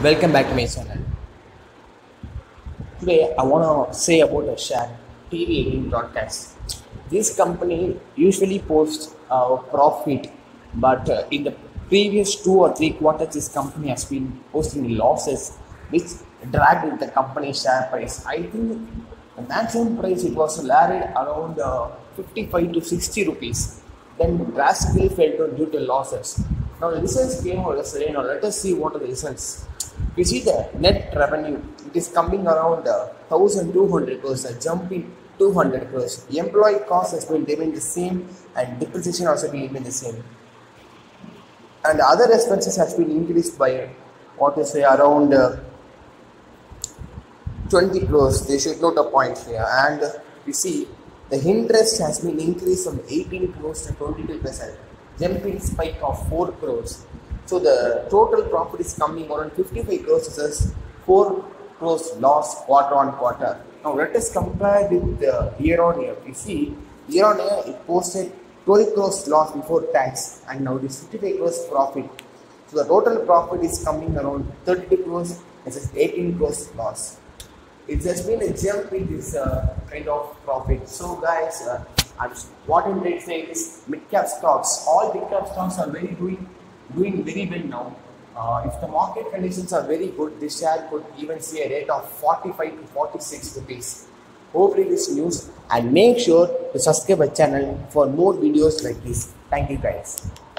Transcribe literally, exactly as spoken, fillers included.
Welcome back to my channel. Today I want to say about a share T V eighteen broadcast. This company usually posts uh, profit, but uh, in the previous two or three quarters, this company has been posting losses, which dragged the company share price. I think the maximum price it was varied around uh, fifty-five to sixty rupees. Then drastically fell down due to losses. Now the results came out yesterday. Now let us see what are the results. We see the net revenue, it is coming around uh, one thousand two hundred crores, a jump in two hundred crores. The employee cost has been remained the same and depreciation also been remained the same. And the other expenses has been increased by what to say around uh, twenty crores. They should note a point here. And uh, we see the interest has been increased from eighteen crores to twenty-two percent, jumping spike of four crores. So the total profit is coming around fifty-five crores versus four crores loss quarter on quarter. Now let us compare with the year on year. We see year on year it posted twelve crores loss before tax, and now it is fifty-five crores profit. So the total profit is coming around thirty-two crores versus eighteen crores loss. It has been a jump in this uh, kind of profit. So guys, uh, I'm, what I'm trying to say is mid cap stocks, all big cap stocks are very doing doing very well now. Uh, if the market conditions are very good, this share could even see a rate of forty-five to forty-six rupees. Hopefully this news, and make sure to subscribe our channel for more videos like this. Thank you guys.